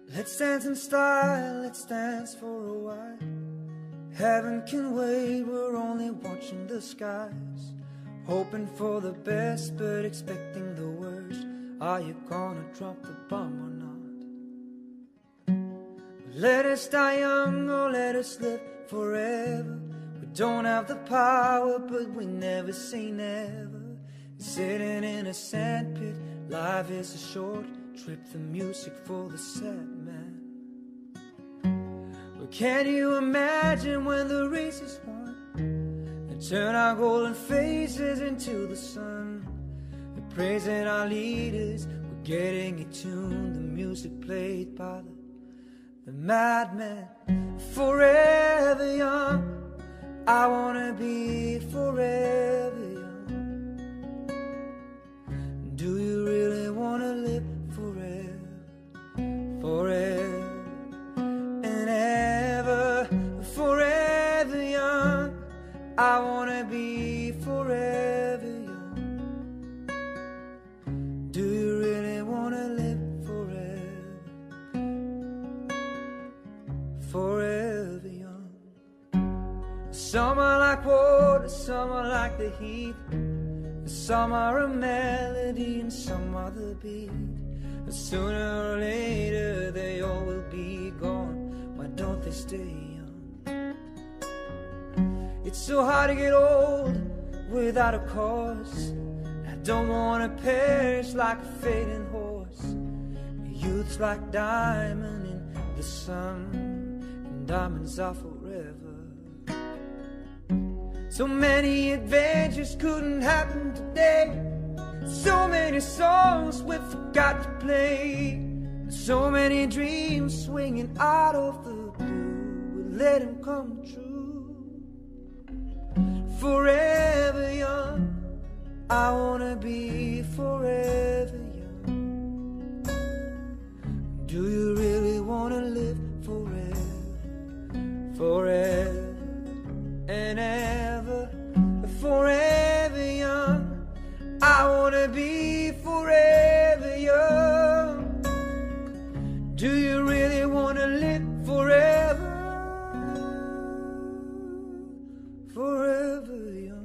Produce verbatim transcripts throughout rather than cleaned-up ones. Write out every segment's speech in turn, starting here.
Let's dance in style, let's dance for a while. Heaven can wait, we're only watching the skies, hoping for the best but expecting the worst. Are you gonna drop the bomb or not? Let us die young or let us live forever. We don't have the power but we never say never. Sitting in a sandpit, life is a short trip. The music for the sad man. Well, can you imagine when the race is won and turn our golden faces into the sun? We're praising our leaders, we're getting it tuned. The music played by the, the madman. Forever young, I wanna be forever young. Do you really wanna live forever, forever and ever? Forever young, I wanna be forever young. Do you really wanna live forever, forever young? Some are like water, some are like the heat. Some are a melody and some are the beat. But sooner or later they all will be gone. Why don't they stay young? It's so hard to get old without a cause. I don't want to perish like a fading horse. Youth's like diamond in the sun, and diamonds are forever. So many adventures couldn't happen today. So many songs we forgot to play. So many dreams swinging out of the blue. We'll let them come true. Forever young, I wanna be forever young. Do you really wanna live forever, forever and ever? Forever young, I wanna be forever young. Do you really wanna live forever, forever young?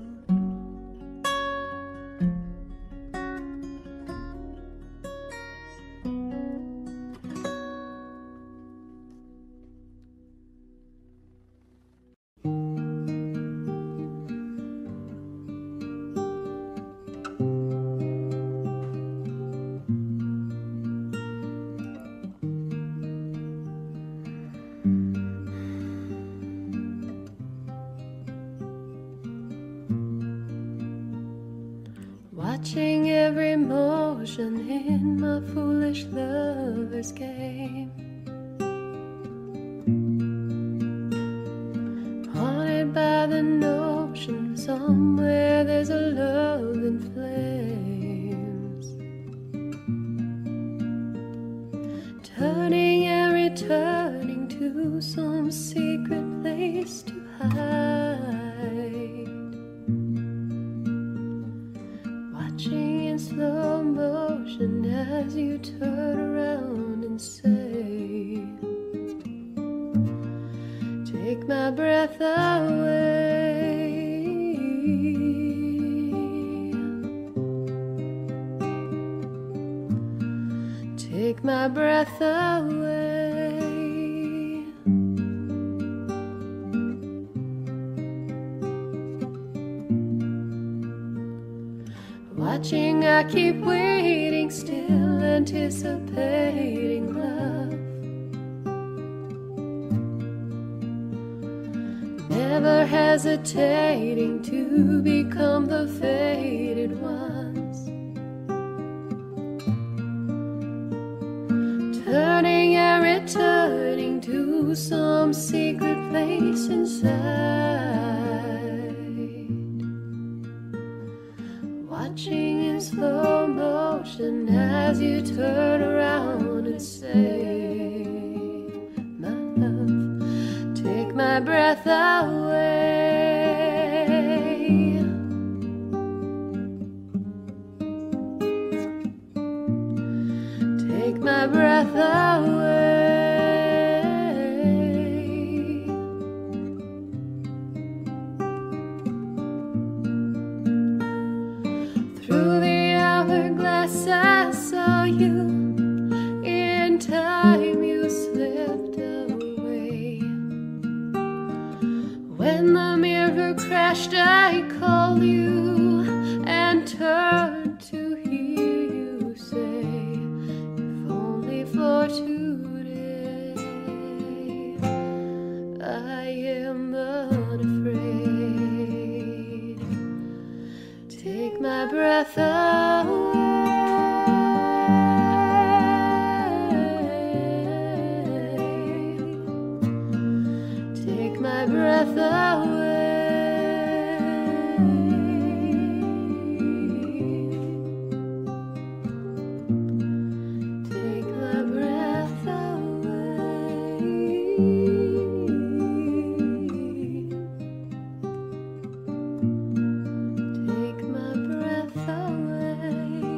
Watching every motion in my foolish lover's game, haunted by the notion somewhere there's a love in flames, turning and returning to some secret place to hide. Watching in slow motion as you turn around and say, take my breath away. Take my breath away. Watching, I keep waiting, still anticipating love, never hesitating to become the fated ones, turning and returning to some secret place inside. Watching in slow motion as you turn around and say, my love, take my breath away. Take my breath away. In time you slipped away. When the mirror crashed, I called you and turned to hear you say, if only for today, I am unafraid. Take my breath away. Take my breath away. Take my breath away. Take my breath away.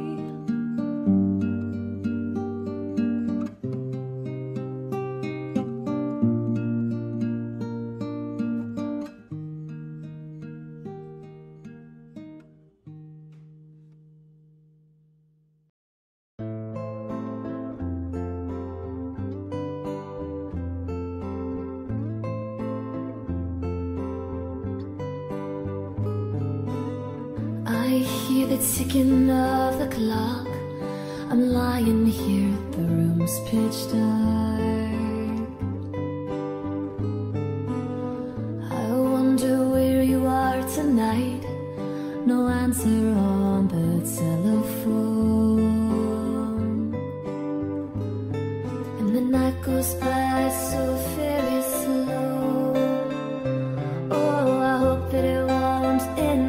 I hear the ticking of the clock. I'm lying here, the room's pitch dark. I wonder where you are tonight. No answer on the telephone, and the night goes by so very slow. Oh, I hope that it won't end.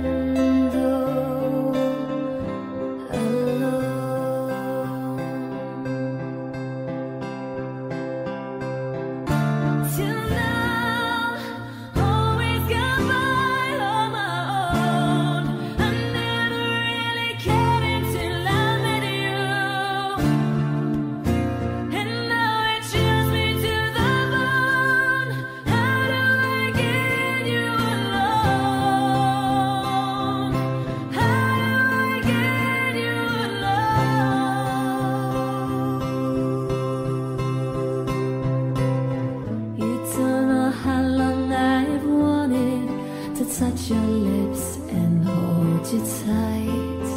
Touch your lips and hold you tight.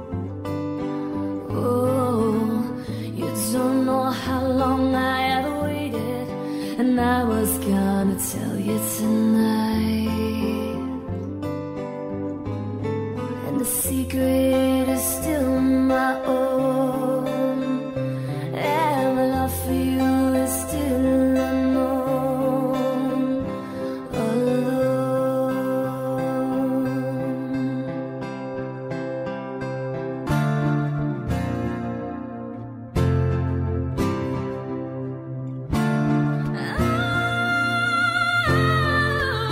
Oh, you don't know how long I have waited, and I was gonna tell you tonight. And the secret is still my own, and my love for you is still unknown. Alone. Oh,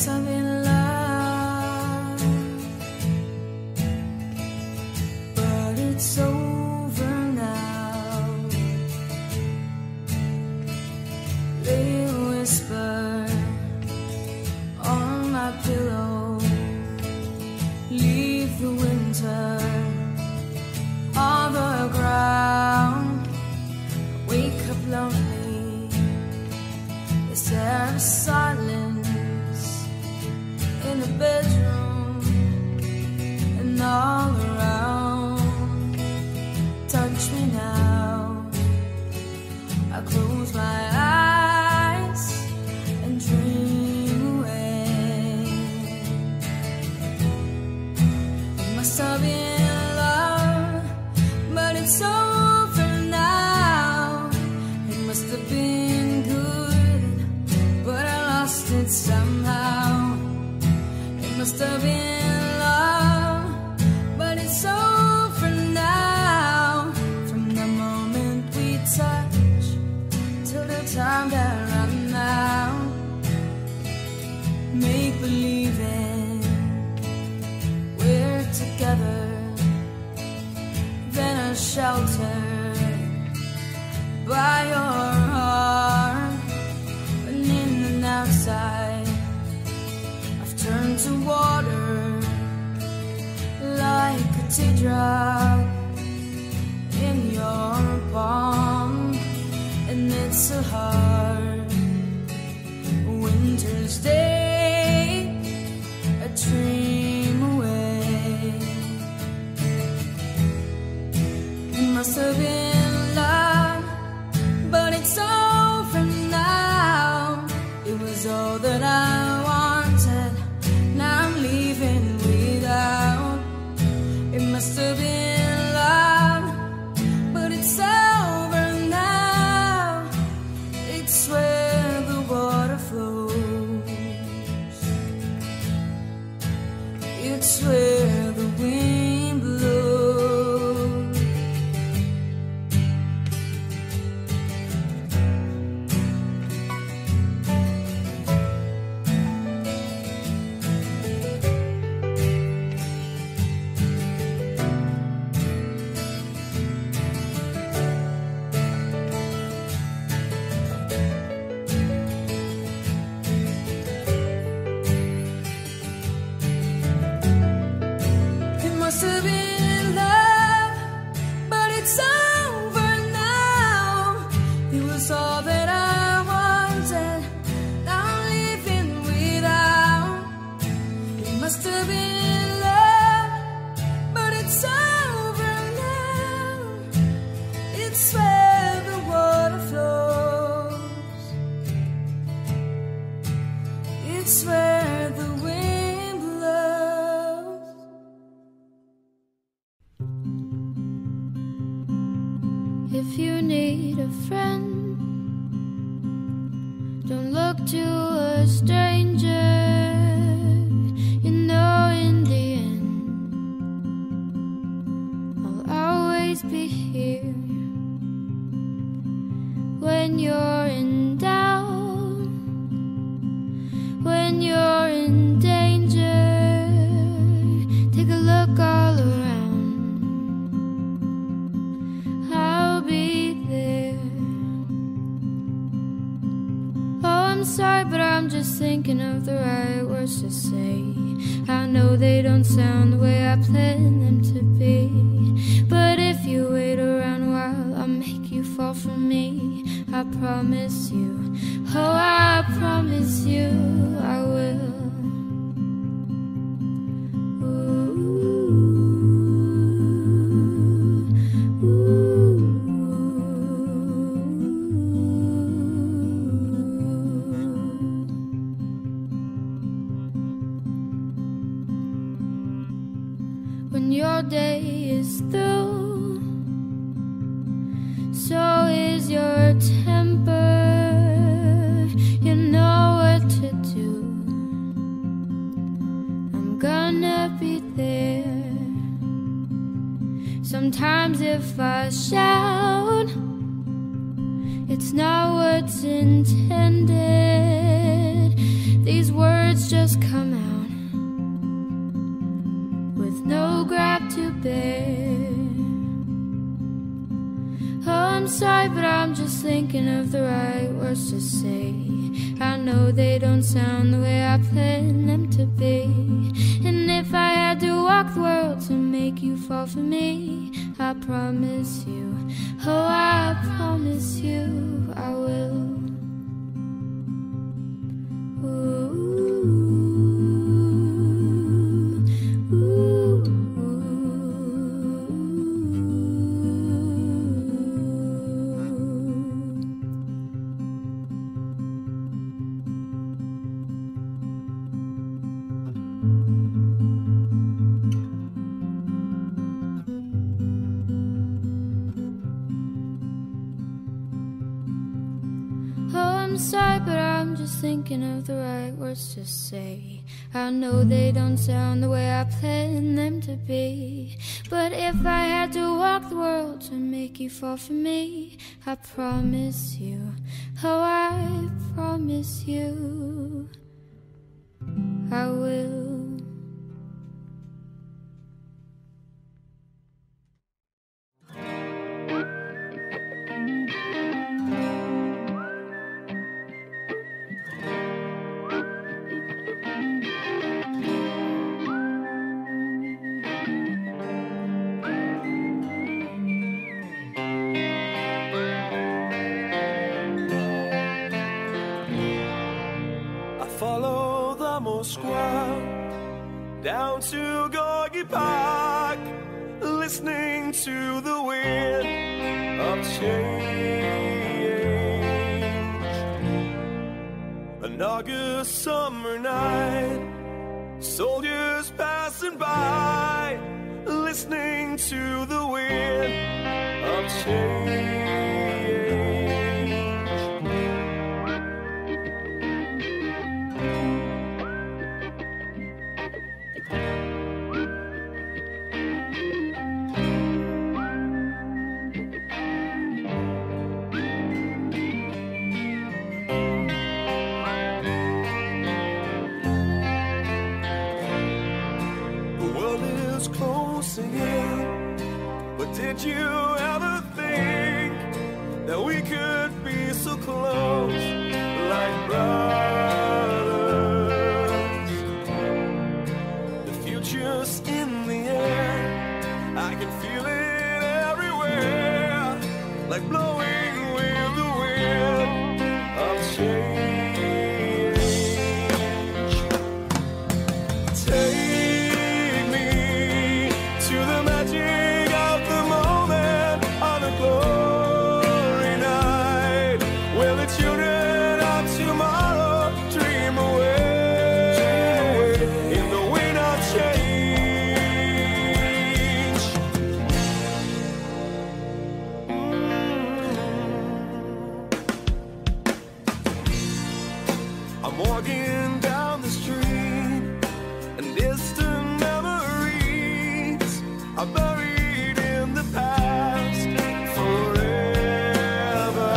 must have been love, but it's over now. They whisper on my pillow, leave the winter on the ground. Wake up lonely. Is there a silence in the bedroom and all around? Touch me now. I close my eyes and dream away. It must have been love, but it's over now. It must have been good, but I lost it somehow. It must have been love, but it's over now. From the moment we touch till the time that runs out, make believing we're together, then a shelter by your heart. And in and outside, I've turned to water like a teardrop in your palm. And it's a hard winter's day, a dream away. It must have been love, but it's over now. It was all that I wanted, now I'm leaving without. It must have been love, but it's over now. It's where the water flows, it's where the wind blows. Must have been love, but it's over now. It was all that I wanted, now I'm living without. It must have been love, but it's over now. It's where the water flows, it's where the wind blows. If you need a friend, don't look to a stranger. You know in the end I'll always be here. When you're in doubt, when you're in danger, take a look all around. I'm sorry, but I'm just thinking of the right words to say. I know they don't sound the way I planned them to be, but if you wait around a while, I'll make you fall for me. I promise you, oh I promise you I will. When your day is through, so is your temper. You know what to do. I'm gonna be there. Sometimes if I shout, it's not what's intended. These words just sorry, but I'm just thinking of the right words to say. I know they don't sound the way I planned them to be. And if I had to walk the world to make you fall for me, I promise you, oh, I promise you I will. Ooh. I'm sorry, but I'm just thinking of the right words to say. I know they don't sound the way I planned them to be. But if I had to walk the world to make you fall for me, I promise you, oh, I promise you, I will. Follow the Moskwa down to Gorky Park, listening to the wind of change. An August summer night, soldiers passing by, listening to the wind of change. But did you ever think that we could be so close, like brothers? The future's in the air, I can feel it everywhere, like blowing with the wind of change. Take I'm walking down the street, and distant memories are buried in the past forever.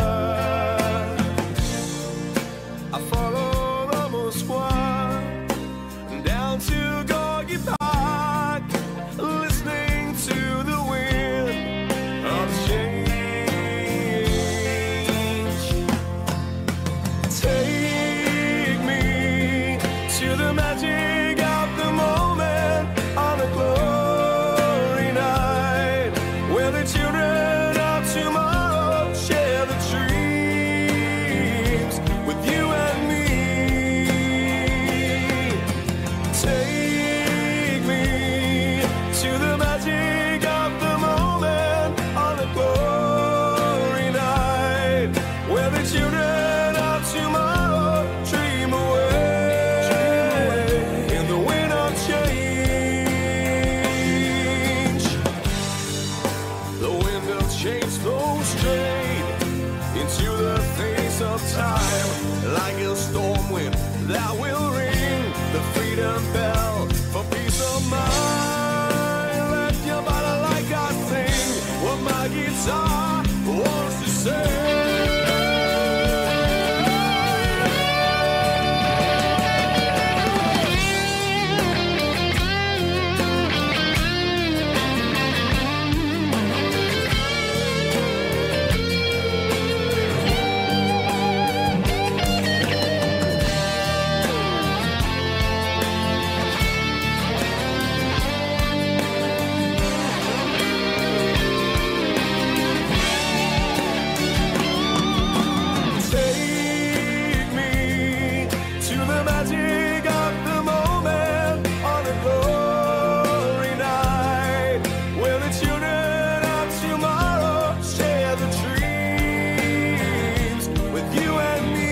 I follow the Moskwa down to Gorky Park, listening to the wind of change. Take to the magic of the moment on a glory night, where the children of tomorrow share the dreams with you and me. Take me to the magic of the moment on a glory night, where the children of tomorrow dream away. Change flows straight into the face of time, like a storm wind that will ring the freedom bell for peace of mind. Let your body like I sing what my guitar wants to say. magic of the moment on a glory night, where the children of tomorrow share the dreams with you and me.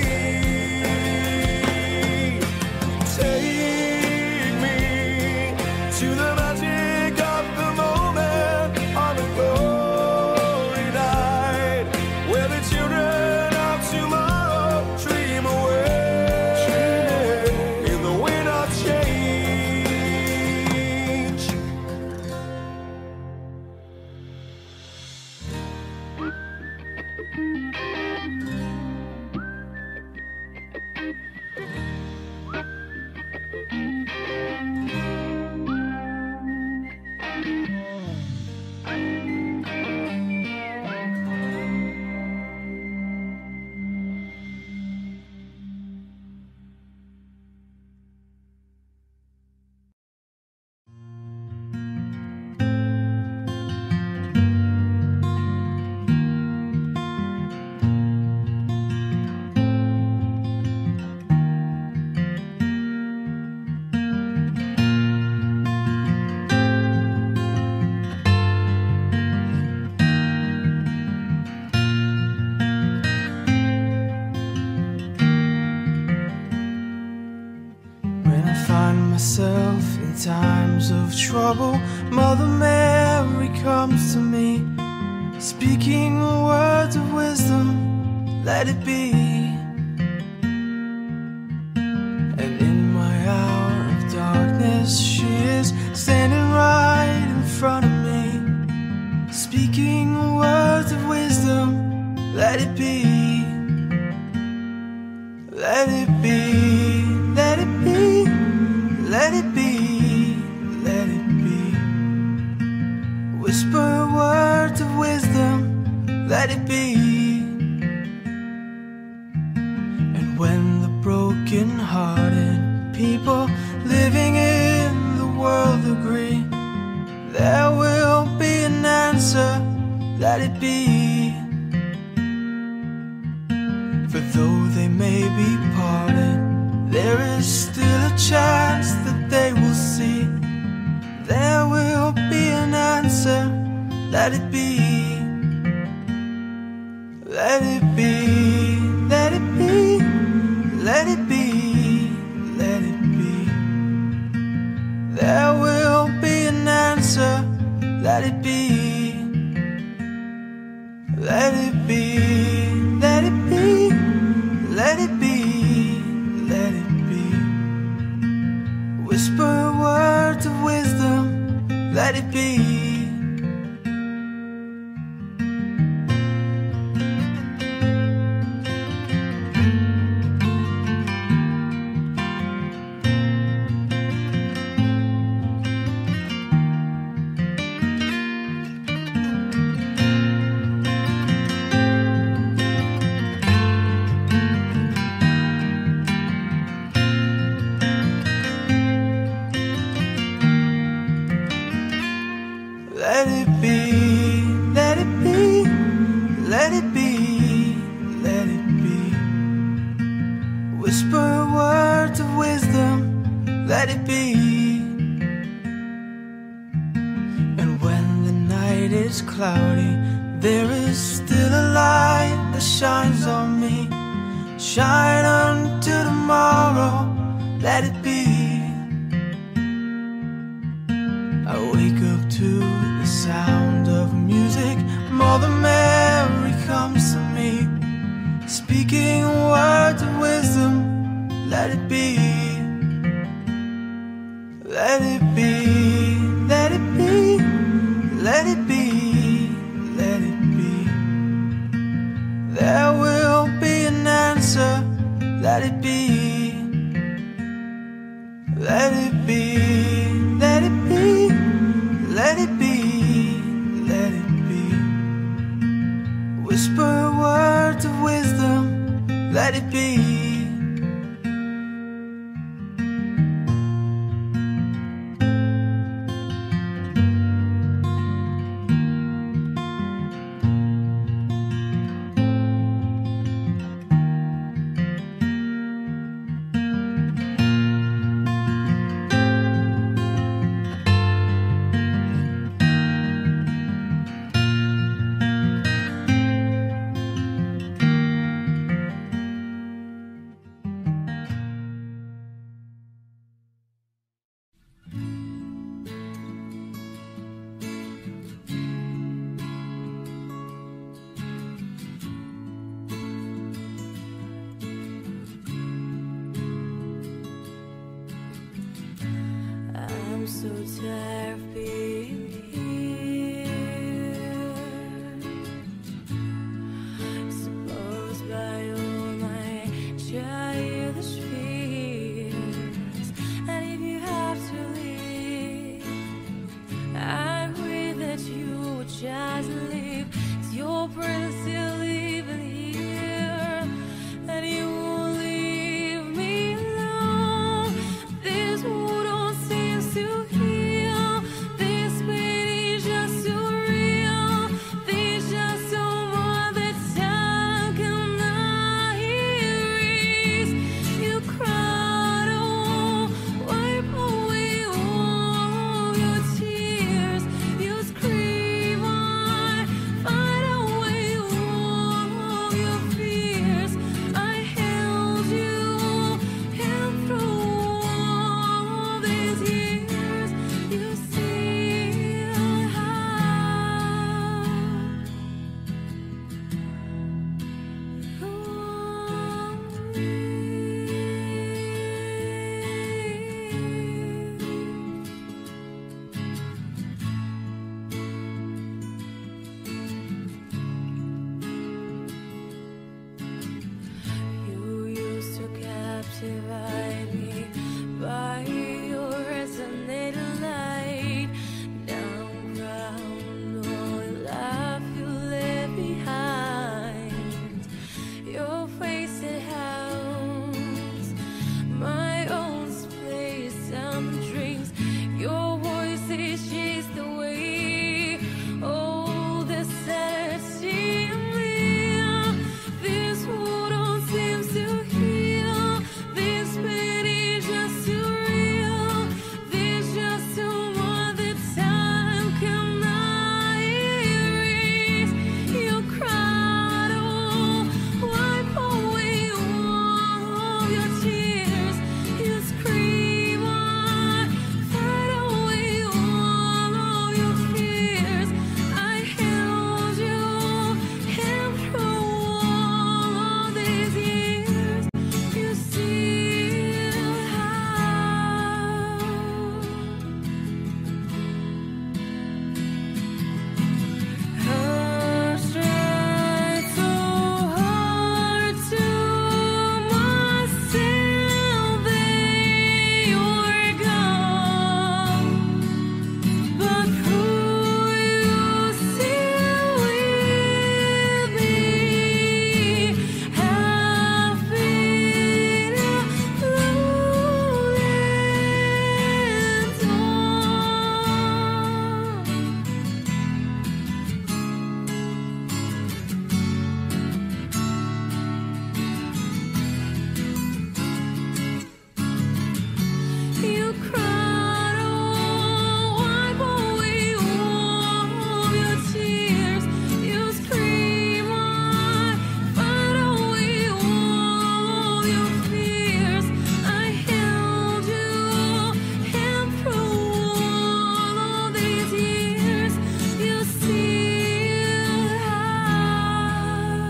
Take me to the magic of the moment on a glory night, where the children of tomorrow dream away in the wind of change. When I find myself in times of trouble, Mother Mary comes to me, speaking words of wisdom, let it be. And in my hour of darkness, she is standing right in front of me, speaking words of wisdom, let it be. Let it be, let it be, let it be, let it be. Whisper words of wisdom, let it be. And when the broken-hearted people living in the world agree, there will be an answer, let it be. For though they may be parted, there is still a chance that they will see. There will be an answer, let it be. Let it be, let it be, let it be, let it be. There will be an answer, let it be. Let it be, let it be, let it be, let it be. Whisper words of wisdom, let it be. Let it be, let it be, let it be, let it be. Whisper words of wisdom, let it be. And when the night is cloudy, there is still a light that shines on me. Shine unto tomorrow, let it be. I wake up to the sound of music. Mother Mary comes to me, speaking words of wisdom, let it be. Let it be, let it be, let it be, let it be. There will be an answer, let it be. Let it be, let it be, let it be, let it be. Whisper words of wisdom, let it be. so tired of being here. Supposed by all my childish fears, and if you have to leave, I pray that you would just leave, 'cause your presence still even here, and you won't leave me alone. This wound don't seem to heal, this pain is just too real, there's just so much that time cannot erase. You cried, oh, wipe away all your tears. You scream, I find away all your fears. I held you, and through all these years, you still have. You used to captivate me by your resonating light. Now I'm proud of all the life you left behind. Your face it hounds my own place and dreams. Your voice it chased away all the sanity in me. This wound don't seem to heal, this pain is just too real, there's just too much that time cannot erase. You cried, oh, wipe away all your tears. You scream, I fight away all of your fears. I held you, and through all of these years, you still have. I've tried so hard to myself that you're gone, but who you still with me? I've been alone and you cried, oh, wipe away all your tears. You scream, I fight away all your fears. I held you, and through all of these years, you still have.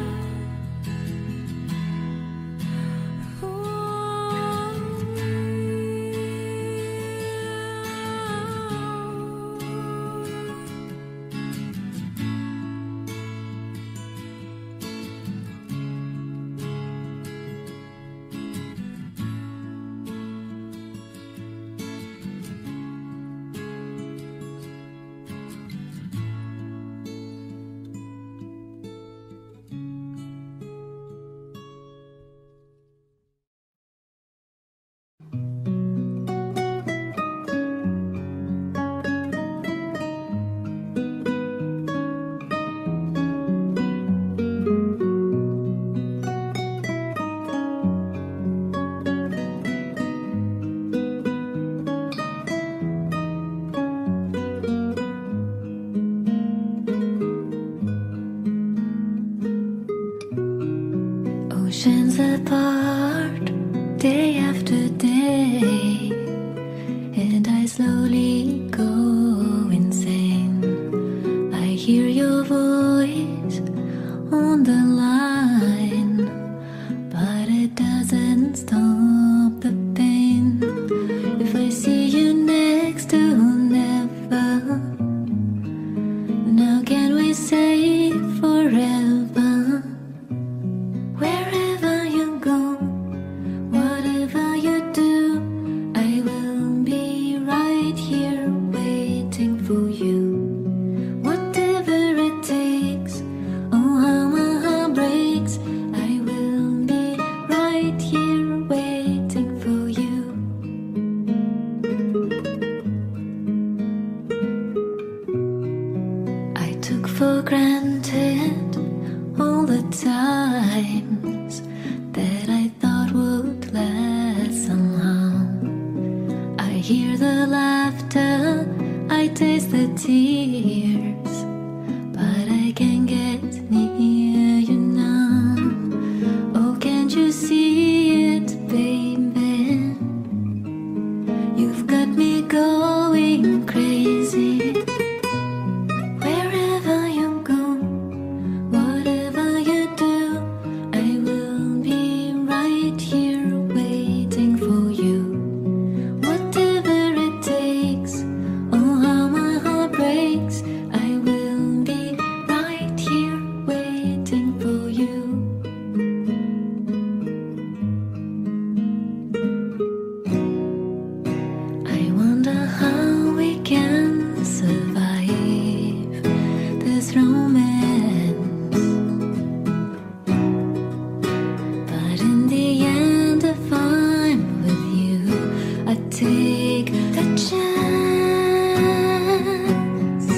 Oceans apart, day after day, and I slowly go insane. I hear your voice on the line, but it doesn't stop the pain. If I see you next yet somehow I hear the laughter, I taste the tears, but I can't get near you now. Oh, can't you see it, baby? You've got me going crazy. Wherever you go, whatever you do, I will be right here waiting for you. Whatever it takes, oh how my heart breaks, I will be right here waiting for you. I wonder how we can survive this romance, but in the end, if I'm with you, I take the chance.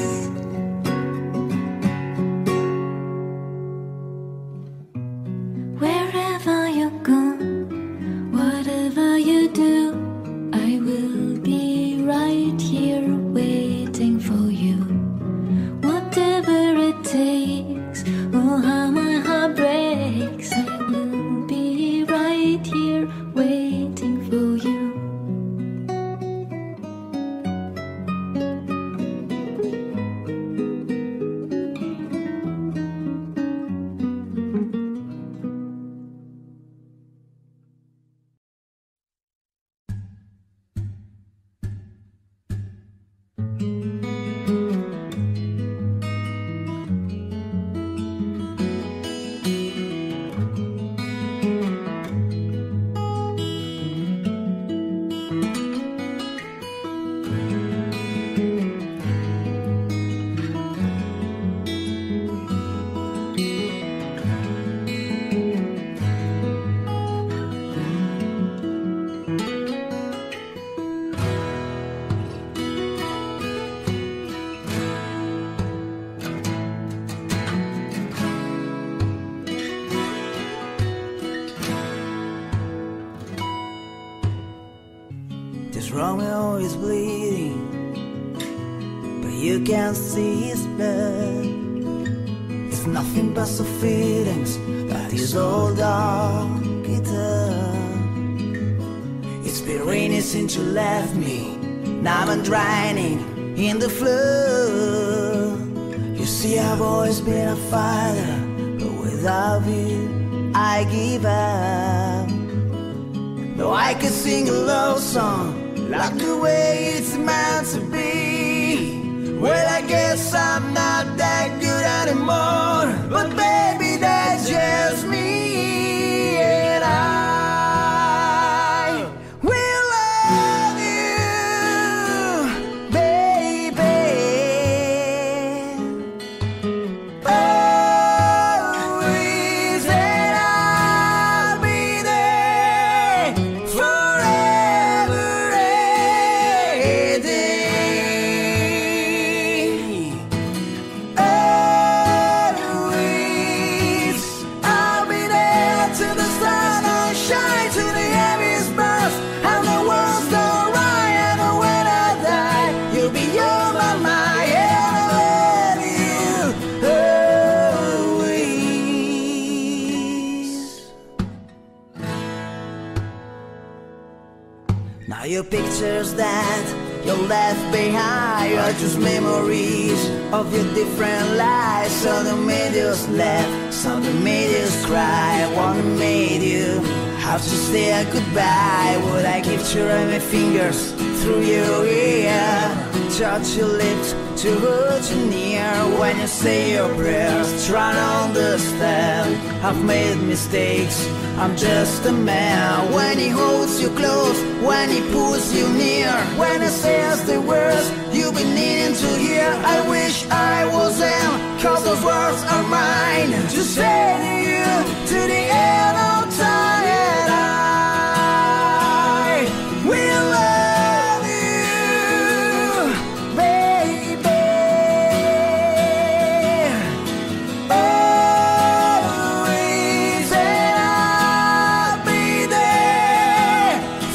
Wherever you go, whatever you do, I will be right here waiting for you. Whatever it takes, oh how my heart breaks, I will be right here waiting for you. This Romeo is bleeding, but you can't see his blood. It's nothing but some feelings that his old dog guitar. It's been raining since you left me, now I'm drowning in the flood. You see, I've always been a fighter, but without you, I give up. Though I could sing a love song like the way it's meant to be, well, I guess I'm not that good anymore. But baby, that's just me, and I will love you, baby. Always, and I'll be there forever. Now your pictures that you left behind are just memories of your different lives. Some that made us laugh, some that made us cry, one that made you have to say goodbye. Would I give to run my fingers through your ear, touch your lips to hold you near when you say your prayers? Try to understand, I've made mistakes, I'm just a man. When he holds you close, when he pulls you near, when he says the words you've been needing to hear, I wish I was him, cause those words are mine to say to you to the end of time. And I will love you, baby. Always, and I'll be there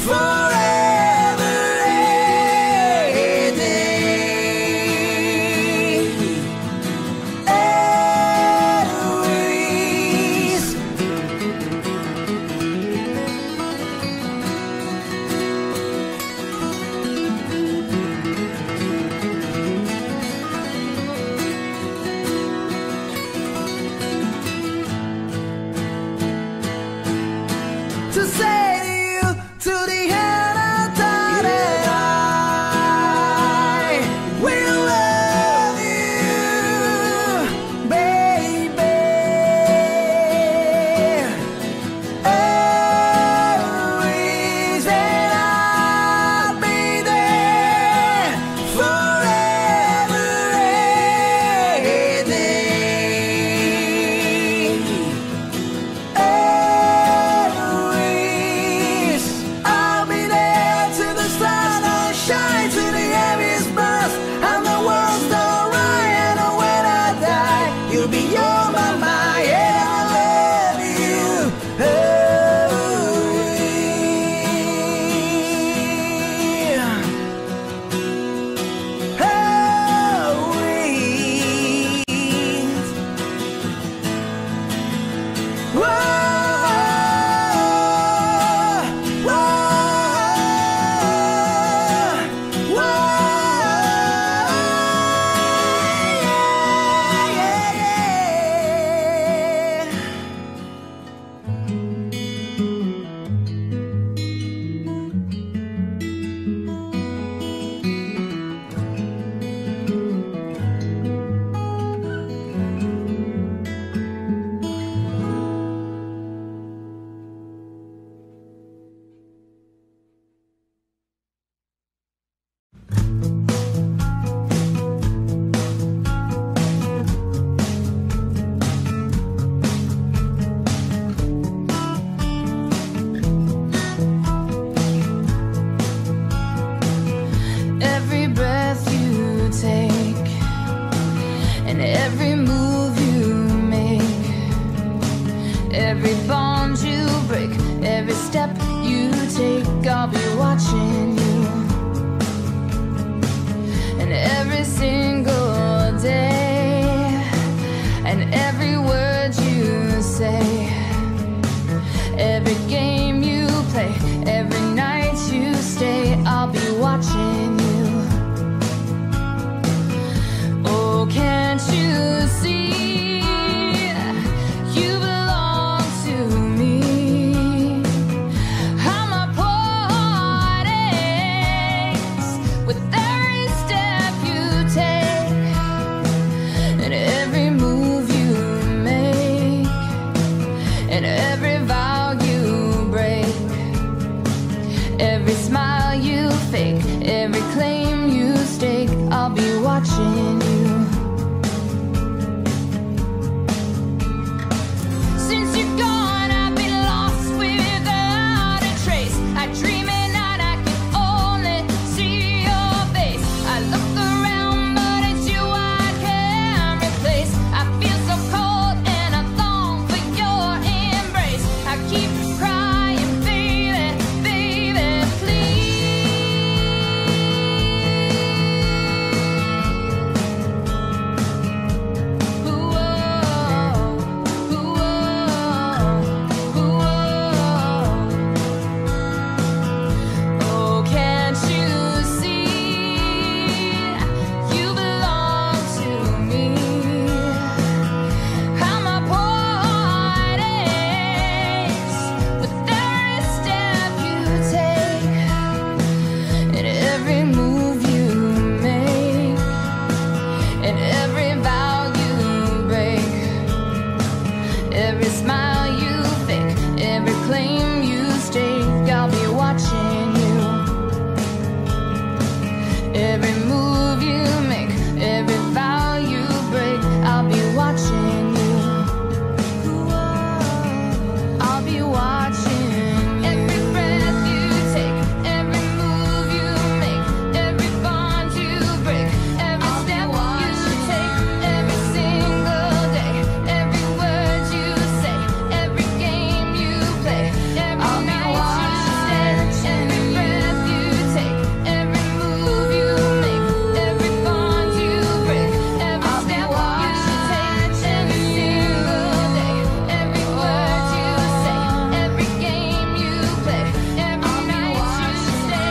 watching you. And every single day, and every word you say, every game you play, every night you stay, I'll be watching you. Oh, can't you see? Every smile you fake, every claim you stake, I'll be watching you. Since you're gone, I've been lost without a trace. I dream at night, I can only see your face. I look around, but it's you I can't replace. I feel so cold and I long for your embrace. I keep crying. Every smile you fake, every claim you stake, I'll be watching you. Every move you make, every vow you break, I'll be watching you. I'll be watching every breath you take, every move you make, every bond you break, every step you take, every single day, every word you say, every game you play, every night you stay, every breath you take, every move you make, every bond you break, every step you take, every single day, every word you say, every game you play, every night you stay.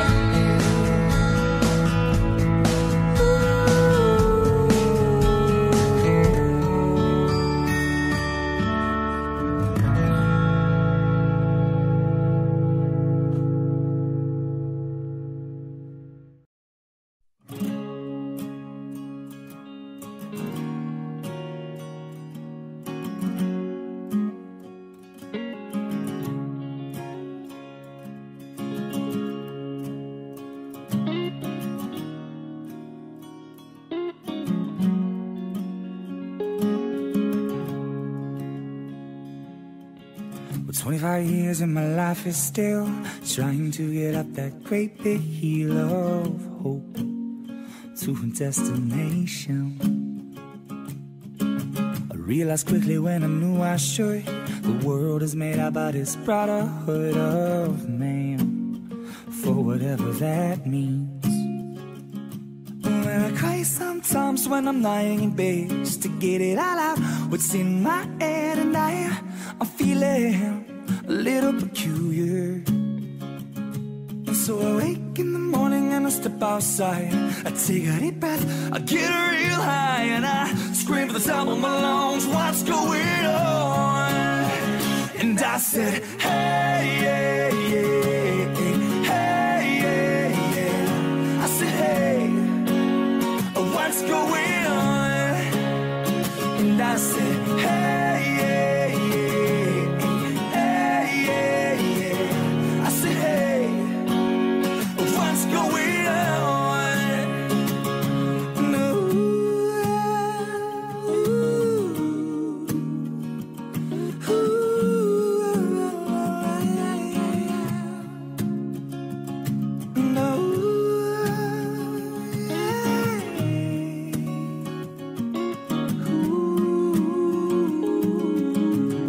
Well, twenty-five years and my life is still trying to get up that great big hill of hope to a destination. I realized quickly when I knew I should, the world is made up by this brotherhood of man, for whatever that means. When I cry sometimes when I'm lying in bed, just to get it all out, what's in my head, and I, I'm feeling a little peculiar. And so I wake in the morning and I step outside, I take a deep breath, I get real high, and I scream at the top of my lungs, what's going on? And I said, hey, yeah, yeah, hey, yeah, yeah. I said, hey, what's going on? And I said, hey, yeah, yeah, hey, yeah, yeah. I said, hey, what's going on? No. Ooh, ooh, no.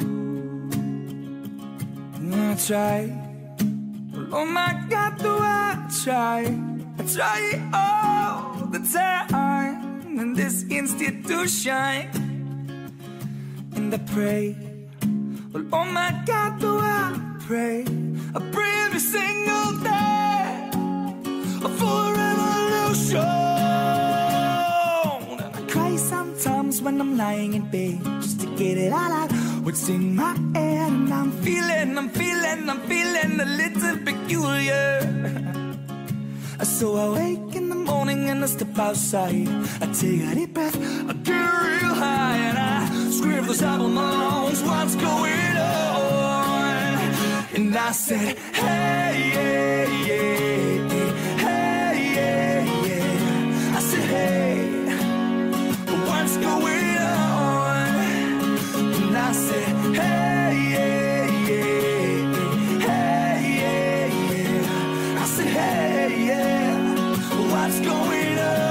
Try. Oh my God, do I try, I try it all the time in this institution. And I pray, well, oh my God, do I pray, I pray every single day for a revolution. And I cry sometimes when I'm lying in bed just to get it all out what's in my head. And I'm feeling, I'm feeling, I'm feeling a little peculiar. So I wake in the morning and I step outside, I take a deep breath, I get real high, and I scream the top of my lungs, what's going on? And I said, hey, yeah, yeah, hey, yeah, yeah. I said, hey, what's going on? And I said, hey, yeah, yeah, hey, yeah, yeah. I said, hey, yeah, what's going on?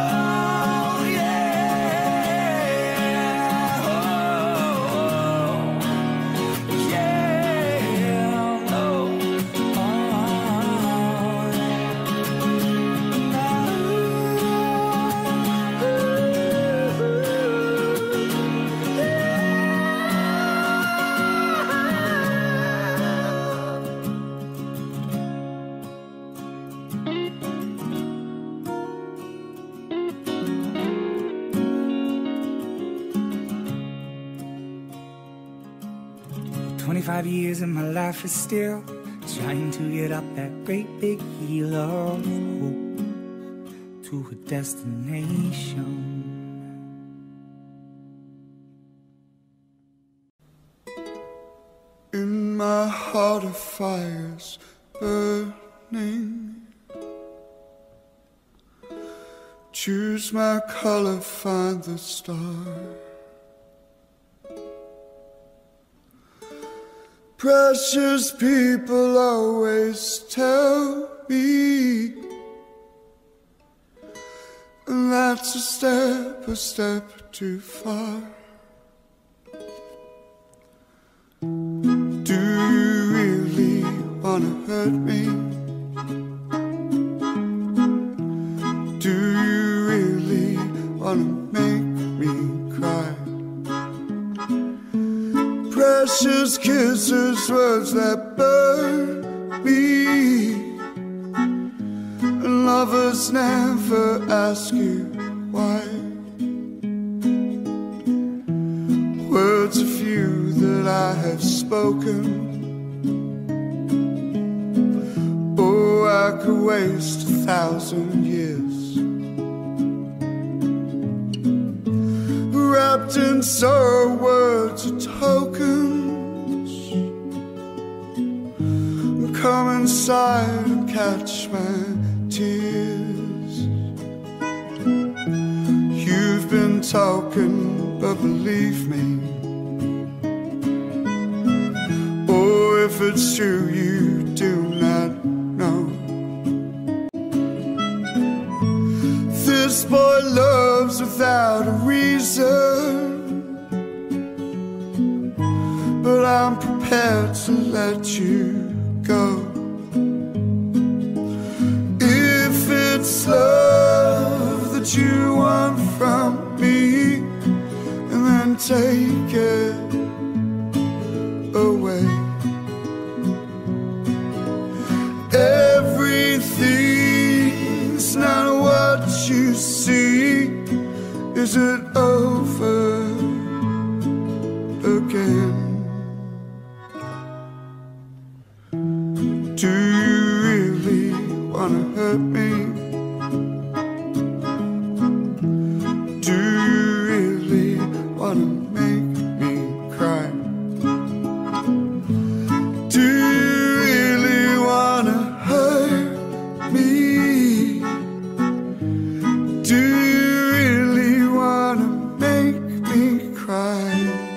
twenty-five years of my life is still trying to get up that great big hill of hope to a destination. In my heart a fire's burning. Choose my color, find the star. Precious people always tell me that's a step, a step too far. Do you really wanna hurt me? Do you really wanna make me cry? Precious kisses, words that burn me, and lovers never ask you why. Words are few that I have spoken. Oh, I could waste a thousand years wrapped in sorrow, words are tokens. Come inside and catch my tears. You've been talking, but believe me, oh, if it's true, you do not know. This boy loves without a reason, but I'm prepared to let you go. If it's love that you want from me, and then take it away. Everything's not what you see. Is it over again? Do you really wanna hurt me? Do you really wanna make me cry? Do you really wanna hurt me? Do you really wanna make me cry?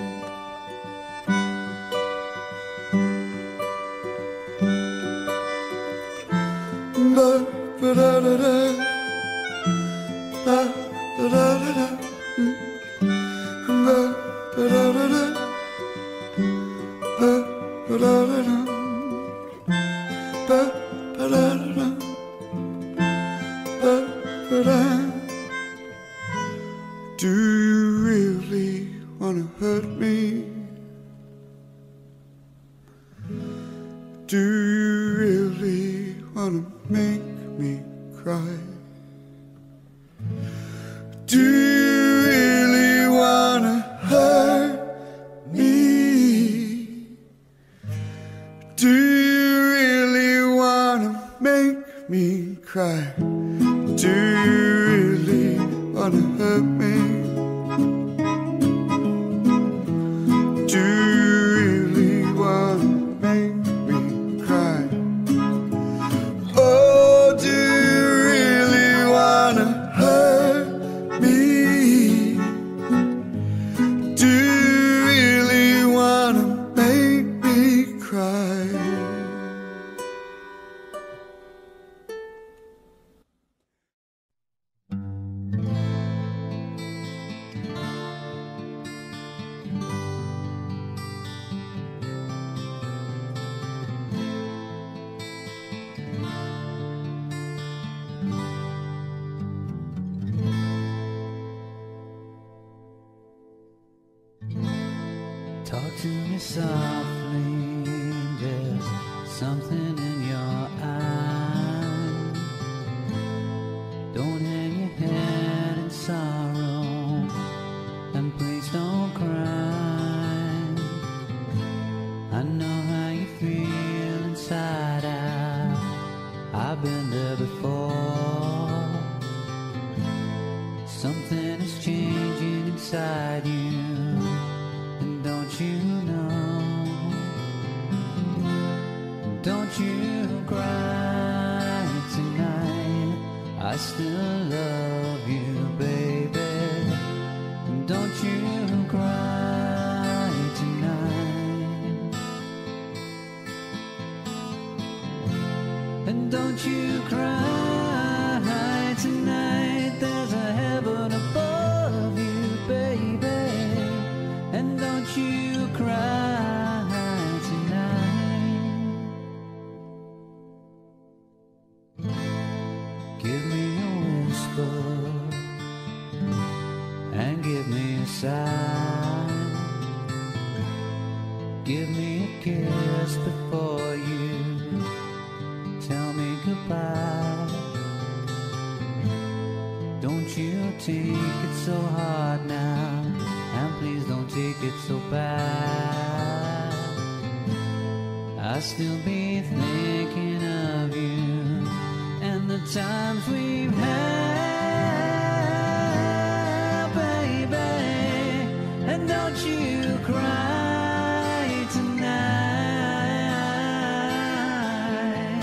Ba ba da da da, ba ba da da da, ba ba da da da, ba ba da da da, ba ba da da da, me cry? Do you really wanna hurt me? Do you really wanna make me cry? Do you really wanna hurt me? Do you really wanna make me cry? Oh, do you really wanna hurt me? Do you really wanna make me cry? Talk to me softly, there's something in your eyes. Don't hang your head in sorrow, and please don't cry. I know how you feel inside out, I've been there before. Something is changing inside you, don't you know? Don't you cry tonight, I still love you, baby. Don't you cry tonight. And don't you cry tonight, there's a heaven above you, baby. And don't you cry tonight. Give me a whisper and give me a sigh. Give me a kiss before you tell me goodbye. Don't you take it so hard now, and please don't take it so bad. I'll still be thinking of you and the times we've had, baby. And don't you cry tonight.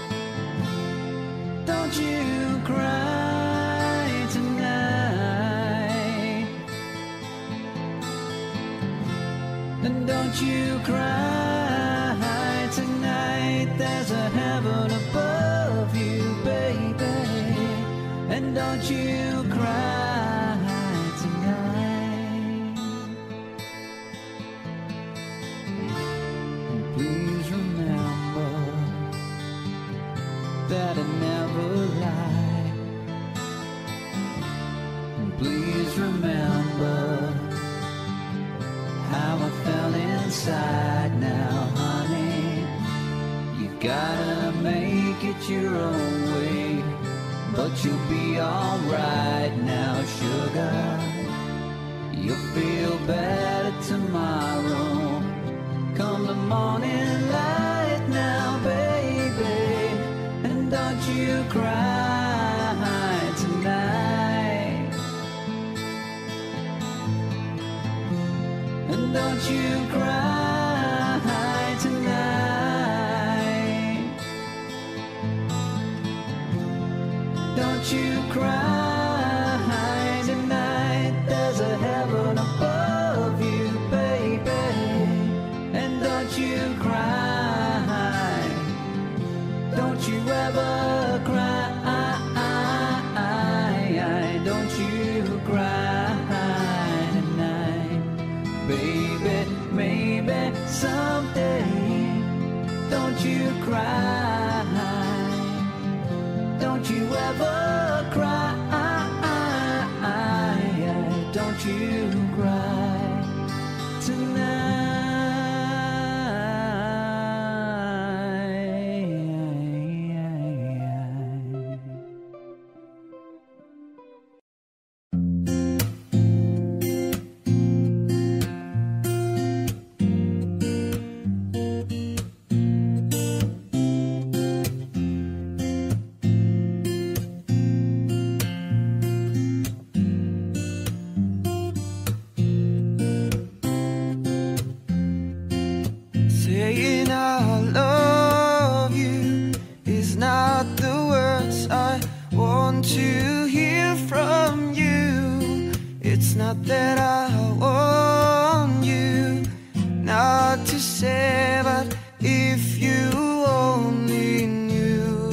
Don't you cry tonight. And don't you cry tonight, there's a heaven above you, baby. And don't you cry tonight. Please remember that I never lie. Please remember how I felt inside now, honey. You gotta make it your own way, but you'll be alright now, sugar. You'll feel better tomorrow, come the morning light now, baby. And don't you cry tonight. And don't you cry tonight. Don't you cry tonight, there's a heaven above you, baby. And don't you cry, don't you ever cry. Don't you cry tonight, baby. Maybe someday, don't you cry. Don't you ever cry. Don't you cry tonight. 'cause I want to hear from you. It's not that I want you not to say, but if you only knew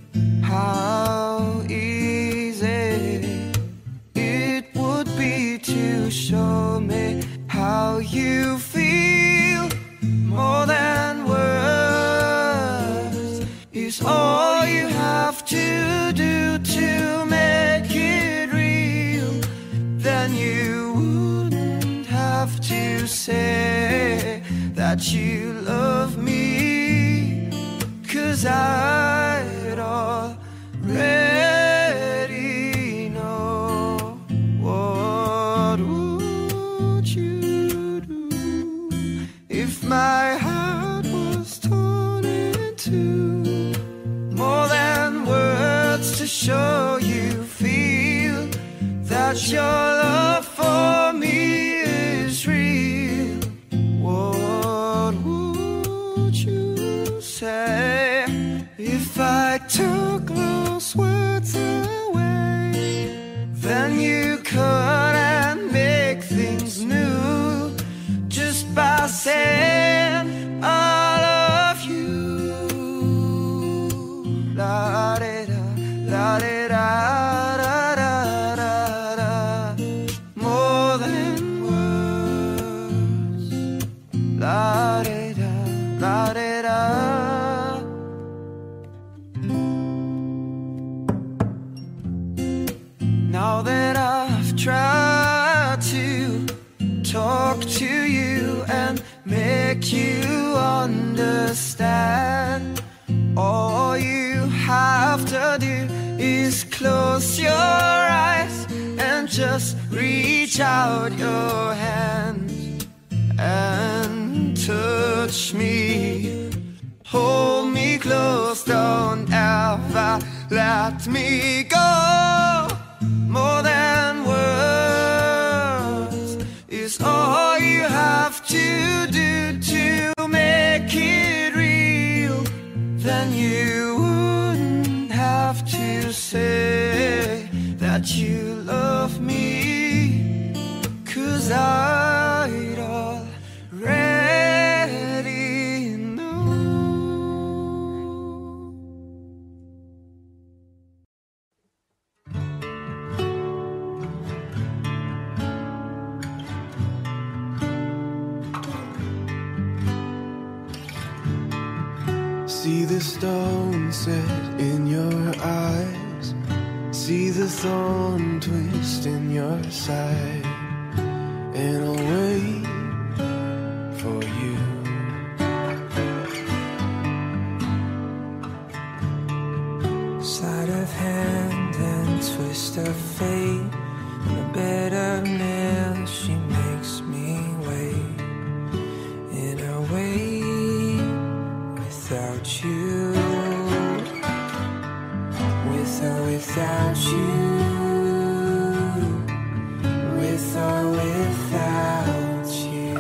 how easy it would be to show me how you feel. More than words is all you have to do to make it real. Then you wouldn't have to say that you love me, 'cause I'd already know. What would you do if my heart was torn in two? More than words to show you feel that your love for me is real. What would you say if I took those words away? Then you couldn't make things new just by saying I love you. La da da, la da da, da da da da. More than words. La da da, la da da. Now that I've tried to talk to you and make you understand, all you have to do is close your eyes and just reach out your hand and touch me. Hold me close, don't ever let me go. More than words is all you have to do to make it real. Then you wouldn't have to say that you love me, 'cause I'd already know. See the stone set in your eyes, see the thorn twist in your side, and I'll wait for you. Sleight of hand and twist of fate, in a bed of nails she makes me wait, and I wait without you, with or without you, with or without you.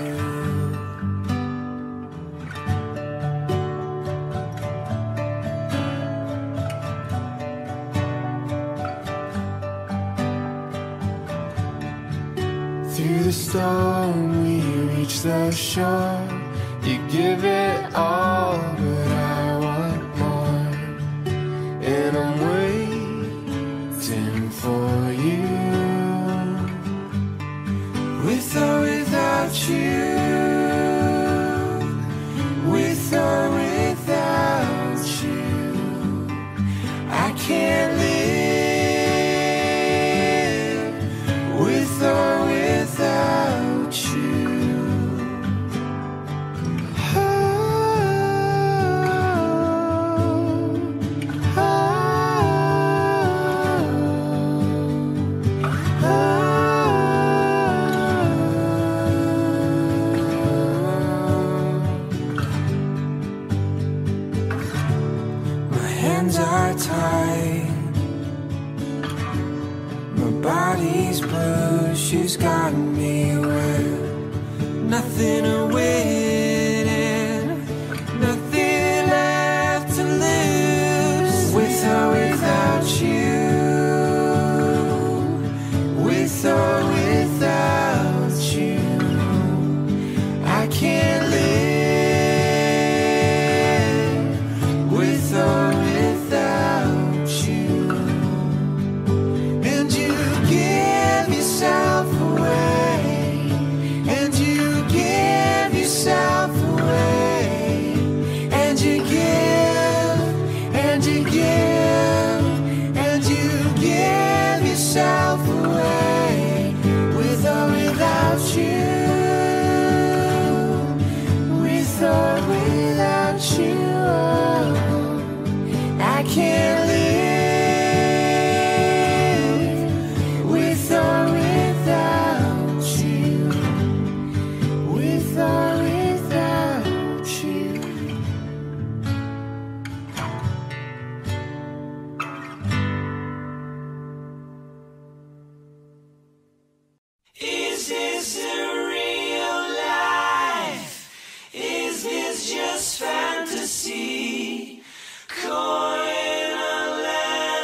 Through the storm we reach the shore. You give it all, but I want more, and I'm waiting for you, with or without you, with or without you. I can't live with or without you. Are tied, my body's bruised, she's got me wet, nothing to win, nothing left to lose, with or without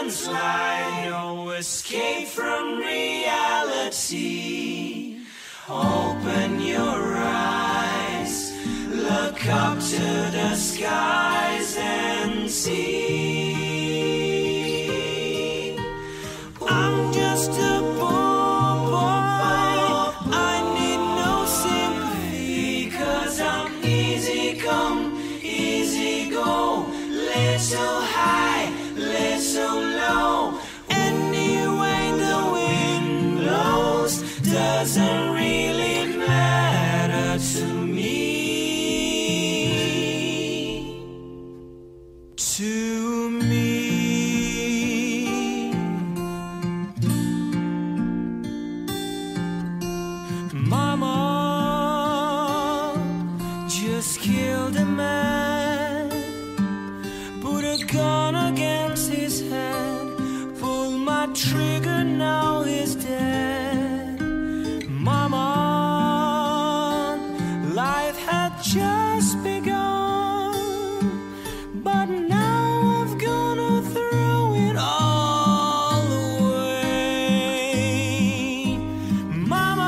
landslide, no escape from reality. Open your eyes, look up to the skies and see. I'm just a poor boy, I need no sympathy, 'cause I'm easy come, easy go, little high, little low. Anyway the wind blows doesn't really matter to me. To me. Mama just killed a man, put a gun against his head, pulled my trigger, now he's dead. Mama, life had just begun, but now I've gonna throw it all away. Mama,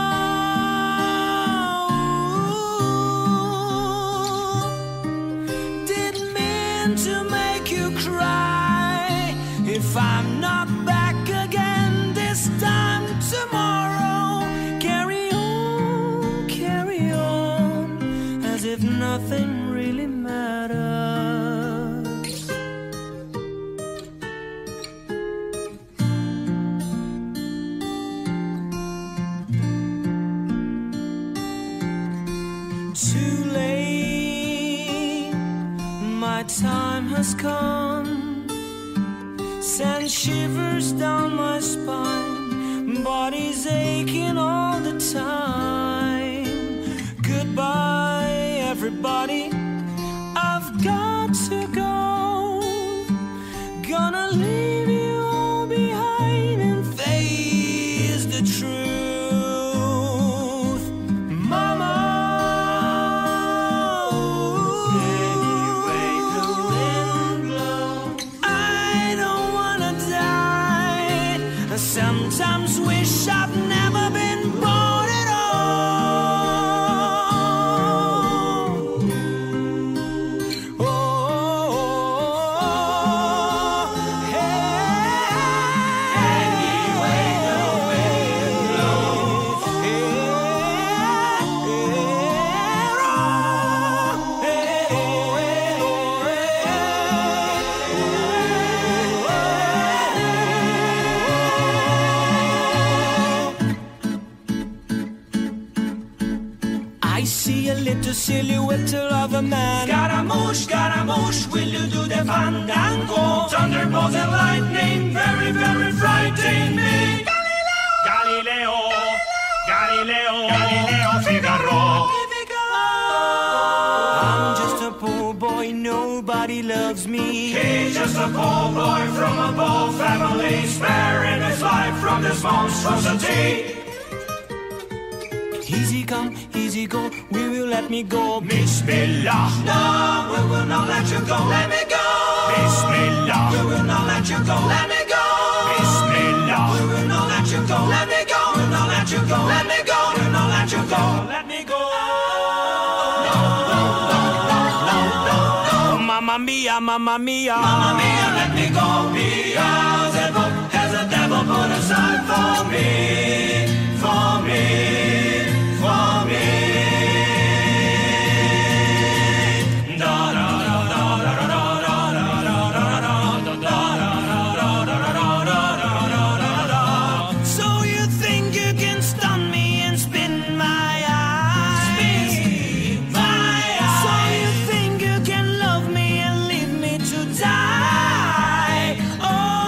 didn't mean to make you cry. If I'm not back again this time tomorrow, carry on, carry on, as if nothing really matters. Too late, my time has come, send shivers down my spine, body's aching all the time. Goodbye everybody, I've got to go, gonna leave you all behind and face the truth. Mama, anyway the wind blows, I don't wanna die, I sometimes wish I've never been born at all. Oh, hey. Anyway the wind blows, I see a little silhouette of a man. Scaramouche, Scaramouche, will you do the fandango? Thunderbolts and lightning, very, very frightening me. Galileo, Galileo, Galileo, Figaro. I'm just a poor boy, nobody loves me. He's just a poor boy from a poor family, sparing his life from this monstrosity. Easy come, easy go, will you let me go? Bismillah. No, we will not let you go, let me go. Bismillah. We will not let you go, let me go. Bismillah. We will not let you go, let me go. We will not let you go, let me go. We will not let you go, let me go. No, no, no, no, no, no, no. Mamma mia, mamma mia, mamma mia, let me go. Beelzebub has a devil put aside for me, for me. For me. Da da da da da da da da da da da da da. So you think you can stun me and spin my eyes? Spin my eyes. So you think you can love me and leave me to die? Oh.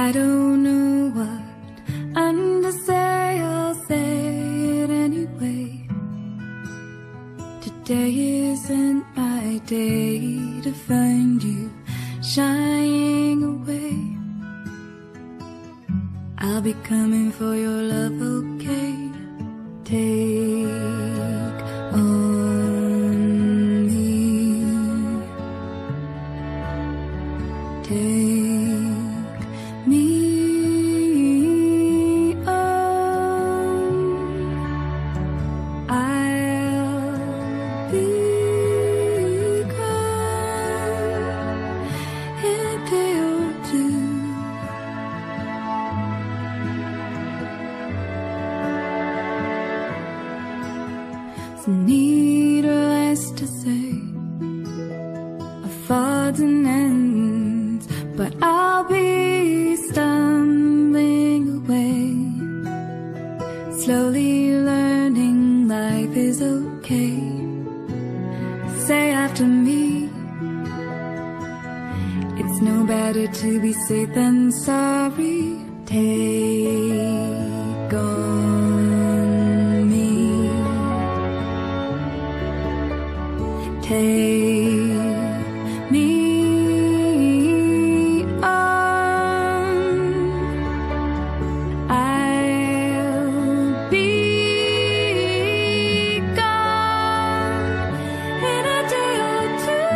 I don't know what I'm to say, I'll say it anyway. Today isn't my day to find you shying away. I'll be coming for your love, okay? Take on me. Take me on. I'll be gone in a day or two. So needless to say, our thoughts and ends, but I'll be stumbling away, slowly learning life is okay. Say after me, it's no better to be safe than sorry. Take on me. Take me on. I'll be gone in a day or two.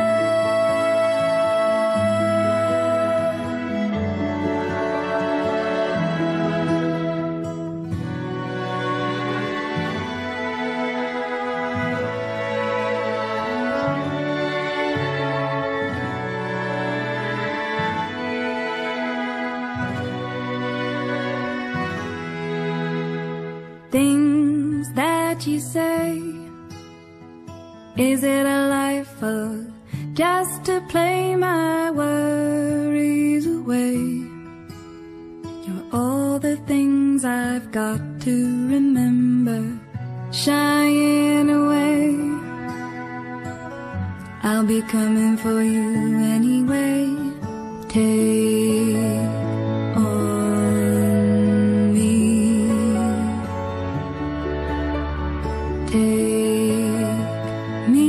Things that you say, is it a life of just to play my worries away? You're all the things I've got to remember, shying away. I'll be coming for you anyway. Take on me. Take me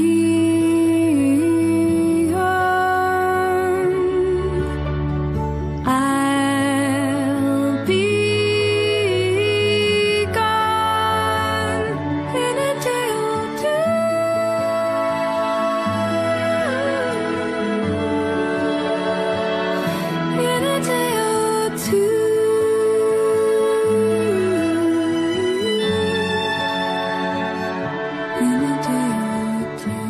on. I'll be gone in a day or two. In a day or two. In a day or two.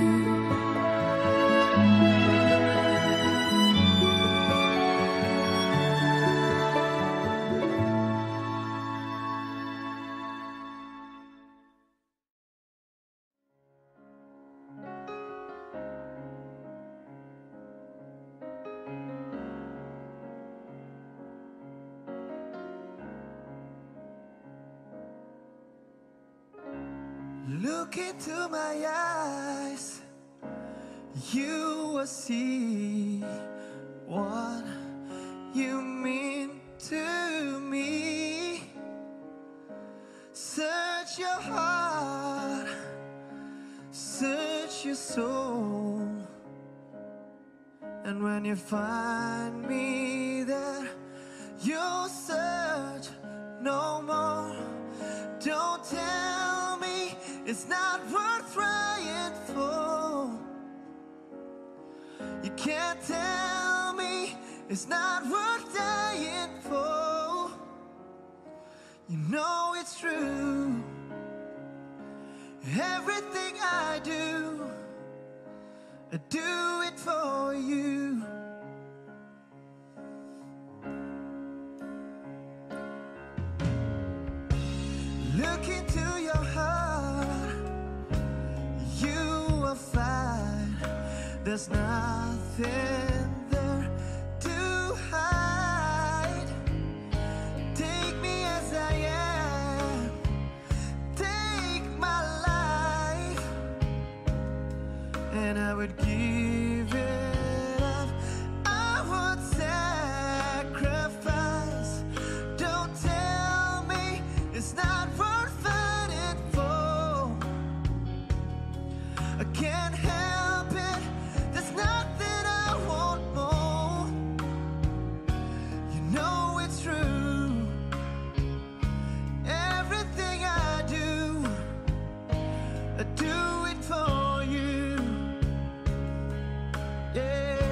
Look into my eyes, you will see what you mean to me. Search your heart, search your soul, and when you find me there, you'll search no more. Don't tell me it's not worth trying for. You can't tell me it's not worth dying for. You know it's true. Everything I do, I do it for you. Look into your heart, you will find there's nothing there to hide. Take me as I am, take my life, and I would give it up. I would sacrifice I can't help it. There's nothing I want more. You know it's true. Everything I do, I do it for you. Yeah.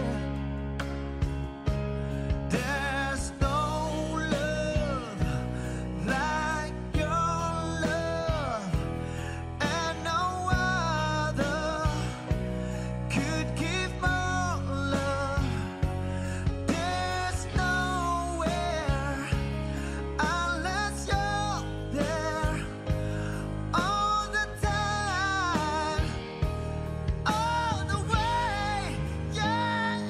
There's no love like your love, and no other could give more love. There's nowhere unless you're there all the time, all the way, yeah.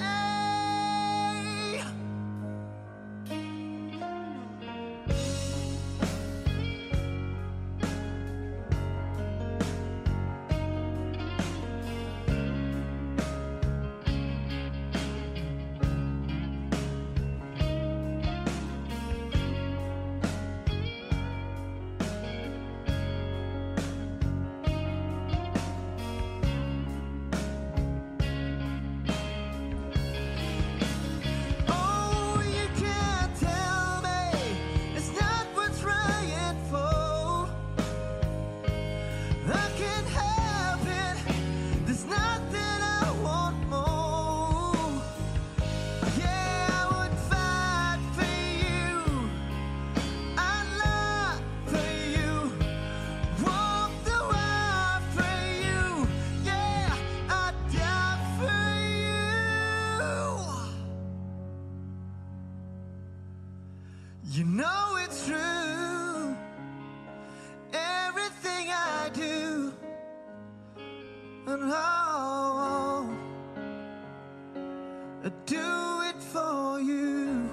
Oh, you can't tell me it's not worth trying for. I can't help it. There's nothing I want more. Yeah, I would fight for you. I'd lie for you. Walk the wire for you. Yeah, I'd die for you. You know it's true. Everything I do, and how I do it for you.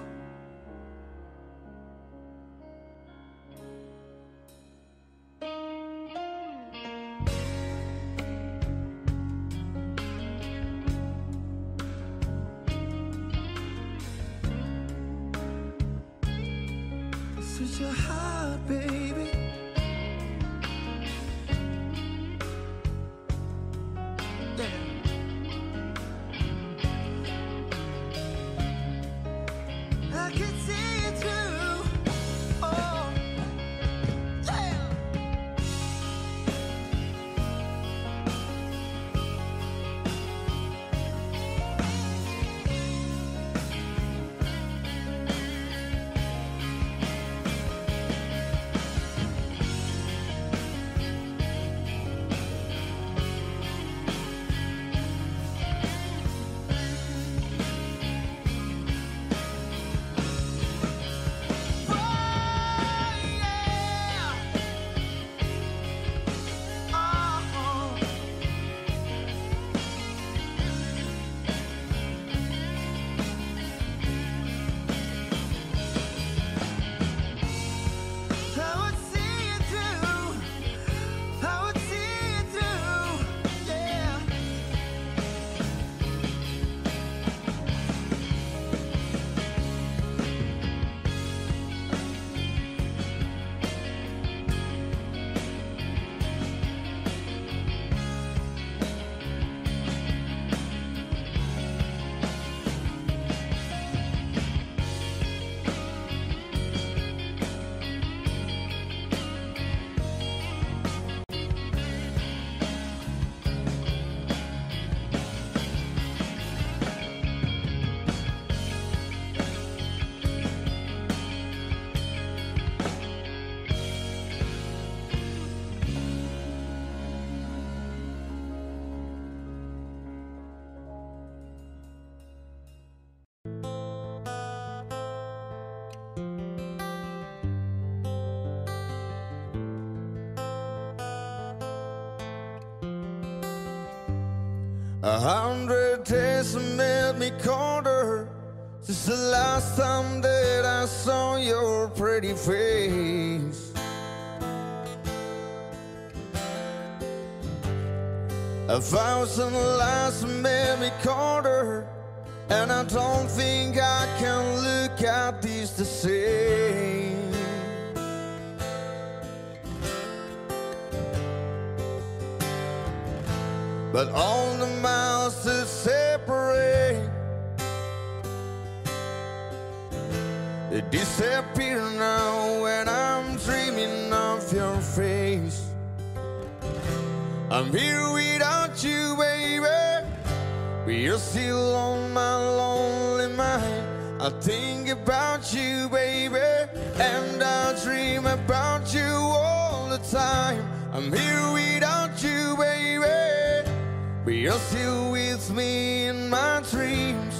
This is your heart, baby. Yeah. I can see it through. Oh, yeah. A hundred days have made me colder since the last time that I saw your pretty face. A thousand lies have made me colder, and I don't think I can look at these the same. but all the miles that separate, they disappear now when I'm dreaming of your face. I'm here without you, baby, but you're still on my lonely mind. I think about you, baby, and I dream about you all the time. I'm here without you, baby, but you're still with me in my dreams.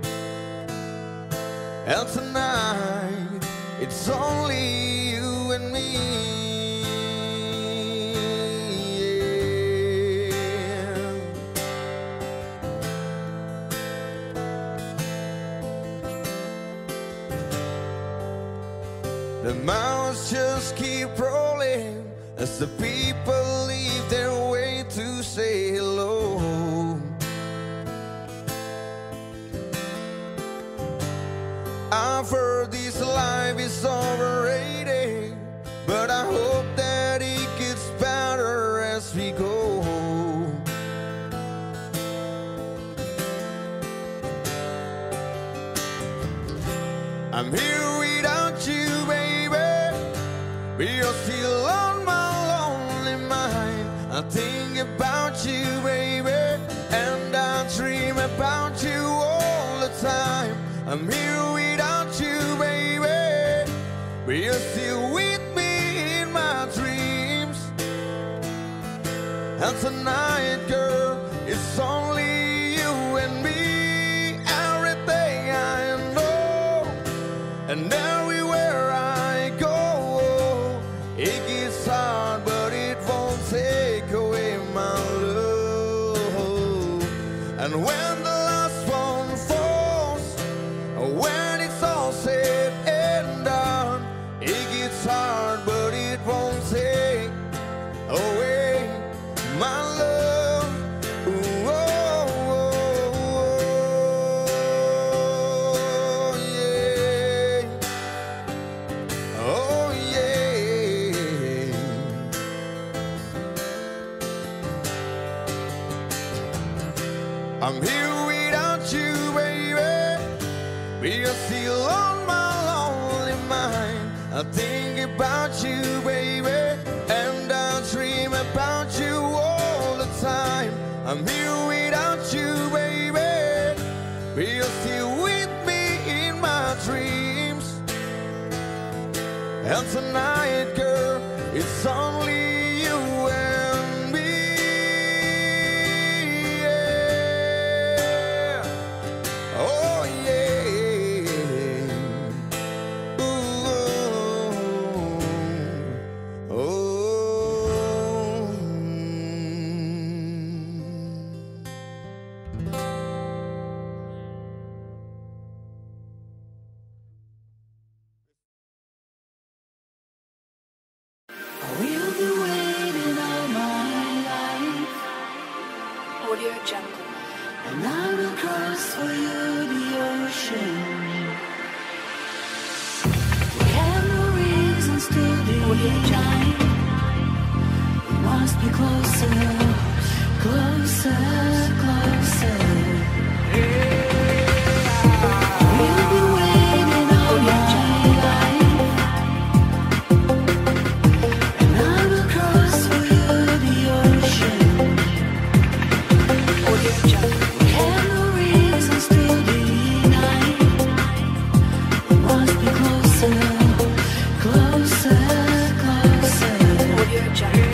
And tonight, it's only you and me. The miles just keep rolling as the people leave their way to say hello. I've heard this life is overrated, but I hope that it gets better as we go. I'm here without you, but you're still on my lonely mind. I think about you, baby, and I dream about you all the time. I'm here without you, baby, but you're still with me in my dreams. And tonight, girl, it's only you and me. Everything I know and everywhere I go, it gets hard, but it won't take away my love. And when the last one falls, when it's all said and done, it gets hard, but it won't take away my love. Ooh, oh, oh, oh, yeah. Oh, yeah. I'm here without you, baby, but you're still on my lonely mind. I think about you, baby, and I dream about you all the time. I'm here without you, baby, but you're still with me in my dreams. And tonight, girl, it's only you and me. Yeah. Oh, yeah. Ooh, oh, oh. We'll be waiting all my life, Audio Jungle. and I will cross for you the ocean. We have no reasons to deny. We must be closer, closer, closer. We'll be waiting all my life, and I will cross for you the ocean. Audio Jungle. We have no reasons to deny. We must be closer, closer, closer. Audio Jungle.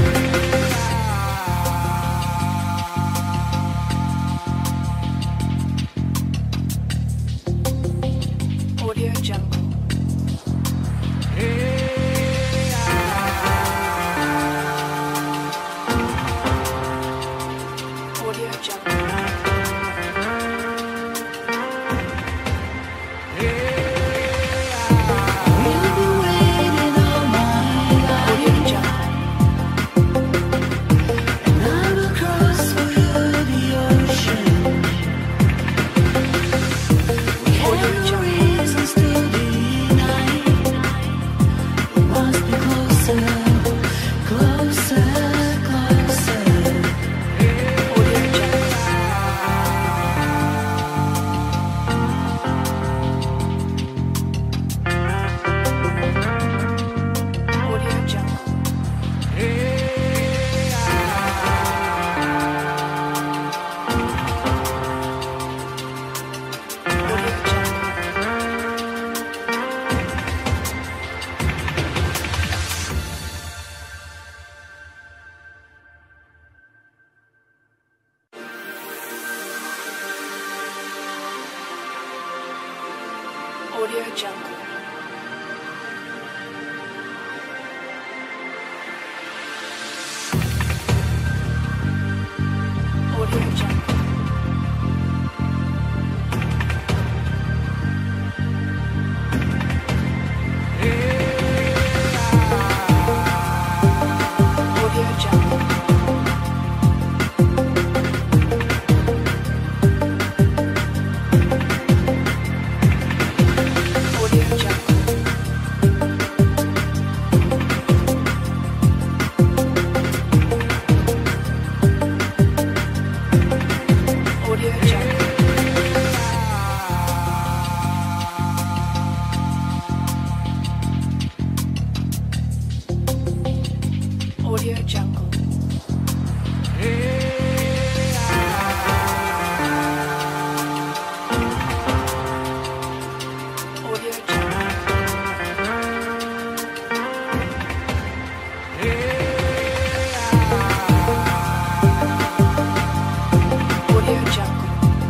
Audio Jungle. Audio Jungle. We'll be waiting all my life, Audio Jungle. and I will cross for you the ocean. We have no reasons to deny. We must be closer, closer, closer. Audio Jungle. Audio Jungle. Audio Jungle. Audio Jungle. Audio Jungle. Audio Jungle.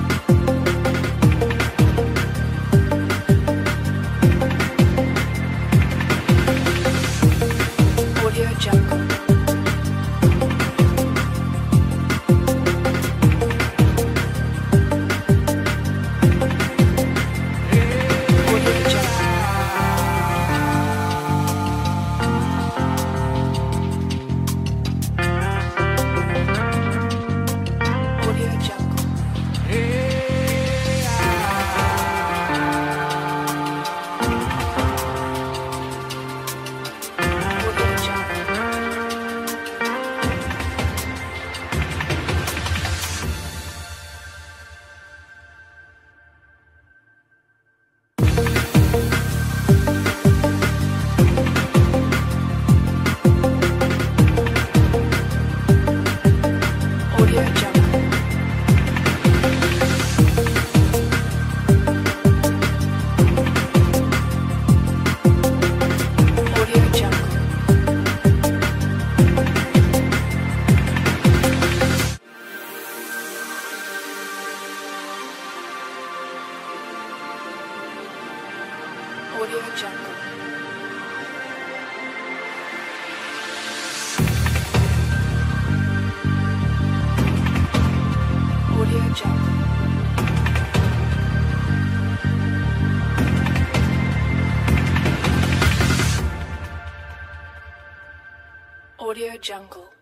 Audio Jungle. Audio Jungle. Audio Jungle. Audio Jungle.